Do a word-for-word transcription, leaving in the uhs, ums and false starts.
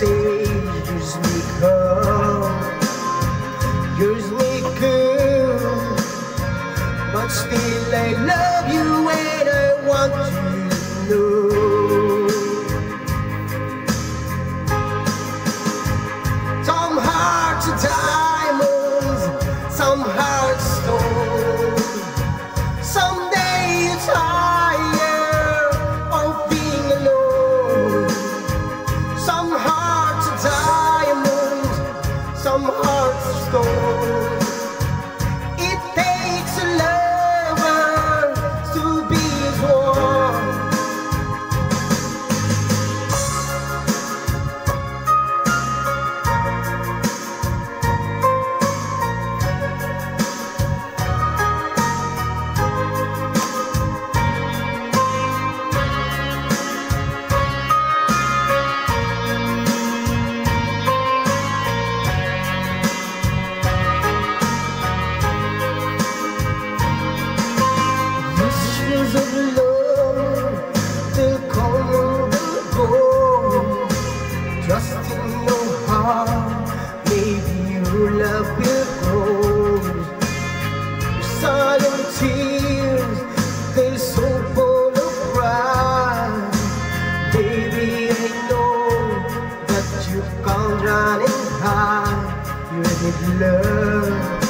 say use me come, use me good, but still I love you and I want you to know. Some hearts are diamonds, some hearts stone. Someday you're tired of being alone. Some hearts are diamonds, some hearts are stone. It takes a lover to be as one. Of love, they'll come and they'll go. Trust in your heart, maybe your love will grow. Your silent tears, they're so full of pride. Baby, I know that you've gone running high. You need love.